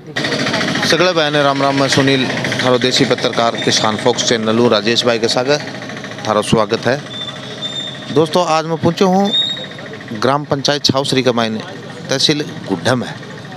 सगले बहने राम राम। मैं सुनील थारो देसी पत्रकार किसान फोक्स चैनल राजेश भाई के साथ थारो स्वागत है। दोस्तों आज मैं पहुंचा हूं ग्राम पंचायत छावसरी के मायने तहसील गुड्डा में।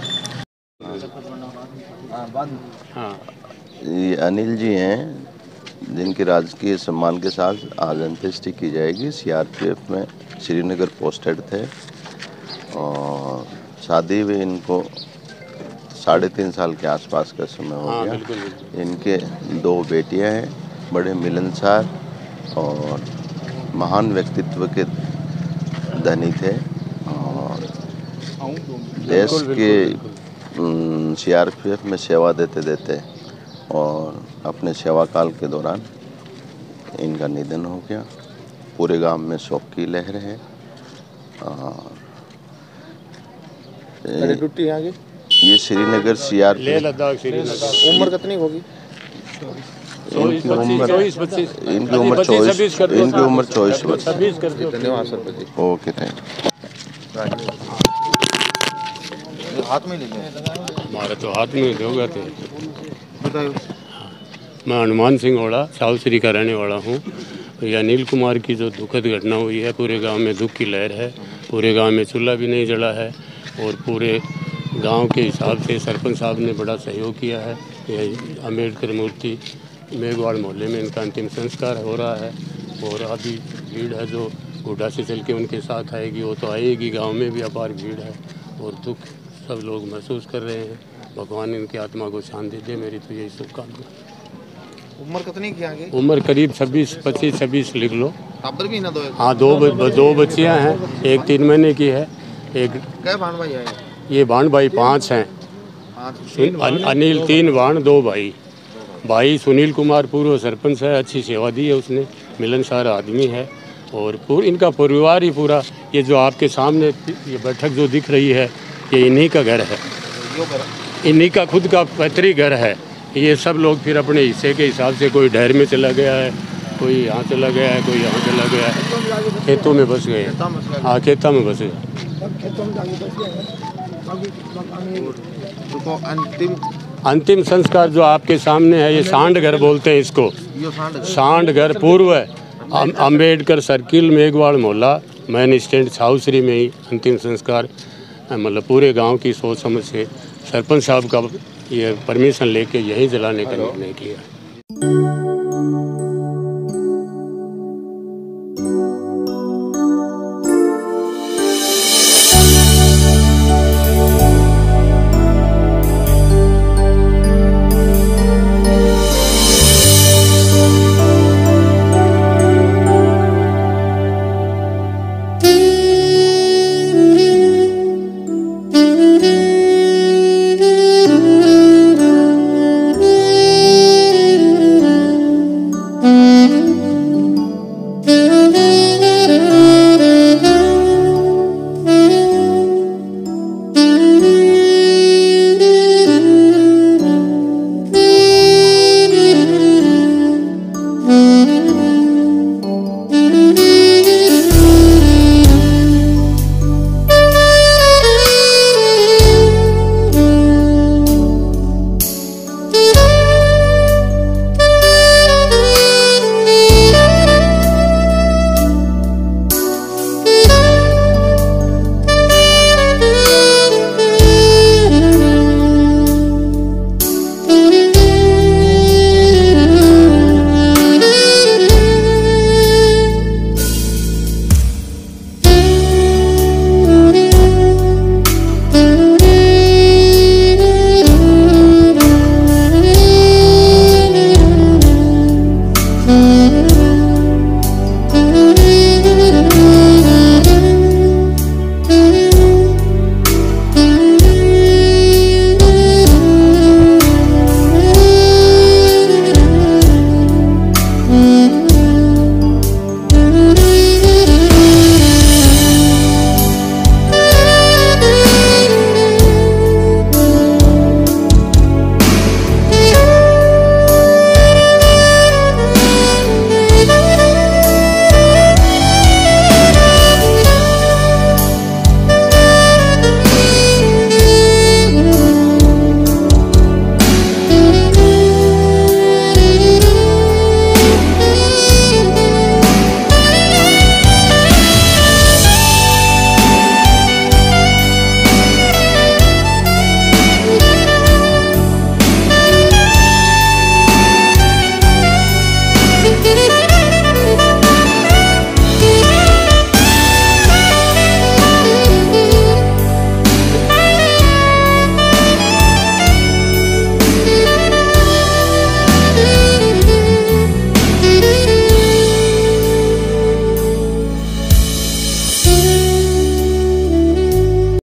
ये अनिल जी हैं जिनके राजकीय सम्मान के साथ आज अंत्येष्टि की जाएगी। सीआरपीएफ में श्रीनगर पोस्टेड थे और शादी भी इनको 3.5 साल के आसपास का समय हो गया। बिल्कुल। इनके 2 बेटियां हैं, बड़े मिलनसार और महान व्यक्तित्व के धनी थे और देश के सीआरपीएफ में सेवा देते देते और अपने सेवा काल के दौरान इनका निधन हो गया। पूरे गांव में शोक की लहर है। ये श्रीनगर सीआरपीएफ। उम्र कितनी होगी? इनकी उम्र 24 धन्यवाद सर। Okay, thank you. हाथ में ले लें। हमारे तो हाथ में दोगे थे। बताओ। मैं हनुमान सिंह ओड़ा छावसरी का रहने वाला हूँ। ये अनिल कुमार की जो दुखद घटना हुई है, पूरे गांव में दुख की लहर है। पूरे गांव में चूल्हा भी नहीं जला है और पूरे गांव के हिसाब से सरपंच साहब ने बड़ा सहयोग किया है। ये अम्बेडकर मूर्ति मेघवाड़ मोहल्ले में इनका अंतिम संस्कार हो रहा है और अभी भीड़ है जो गुड्डा से चल के उनके साथ आएगी, वो तो आएगी। गाँव में भी अपार भीड़ है और दुख सब लोग महसूस कर रहे हैं। भगवान इनकी आत्मा को शांति दे, मेरी तो यही शुभकामना। उम्र कितनी की आगे? उम्र करीब 26 लिख लो। टाबर भी ना दो? हाँ, दो बच्चियां हैं। एक 3 महीने की है। एक क्या भाण भाई है? ये भाण भाई 5 हैं। अनिल 3 भाण 2 भाई। भाई सुनील कुमार पूर्व सरपंच है, अच्छी सेवा दी है उसने, मिलनसार आदमी है और इनका परिवार ही पूरा। ये जो आपके सामने ये बैठक जो दिख रही है, ये इन्हीं का घर है, इन्हीं का खुद का पैतृक घर है। ये सब लोग फिर अपने हिस्से के हिसाब से, कोई ढेर में चला गया है, कोई यहाँ चला गया है, कोई यहाँ चला गया है, खेतों में बस गए। हाँ, खेतों में बसे। अंतिम संस्कार जो आपके सामने है, ये सांड घर बोलते हैं इसको। सांड घर पूर्व अम्बेडकर सर्किल मेघवाड़ मोहल्ला मैन स्टैंड छावसरी में ही अंतिम संस्कार मतलब पूरे गांव की सोच समझ से सरपंच साहब का ये परमिशन लेके यहीं जलाने का निर्णय किया।